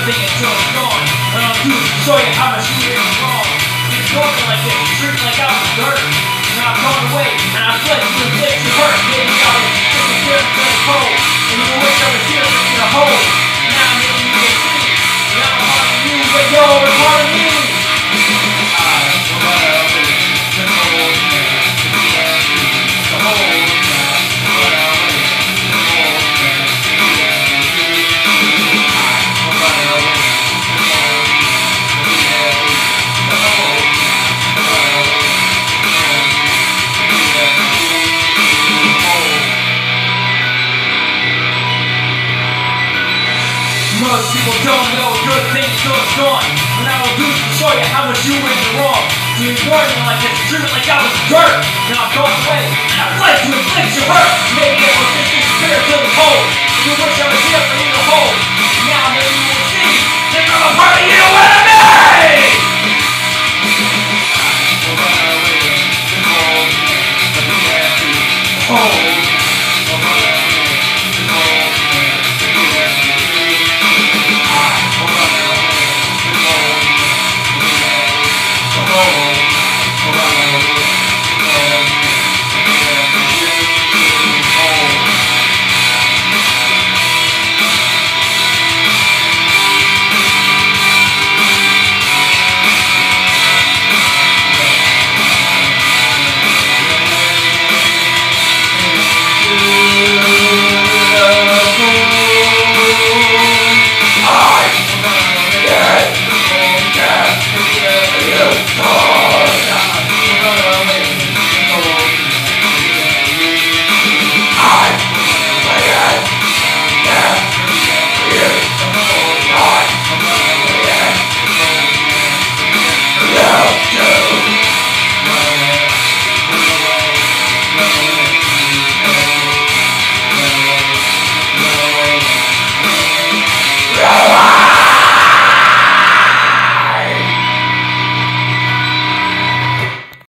thing until it's gone. And I'll do it to show you how much you did wrong. You're talking like this, treating like I was dirt. And I've gone away, and I fled to inflict your hurt. Maybe I was just a scared to play cold. And you wish I was here for you to hold. Now maybe you can see. Now I'm harming you, but you're harming me. Most people don't know good things till it's gone. And I will do it to show you how much you were in the wrong. To ignore me like this, treat me like I was dirt. Now I've gone away, and I've fled to inflict your hurt. Maybe it was just your spirit till it's whole. You wish I was here for you to hold. Now maybe you will see that I'm a part of you and me! Oh.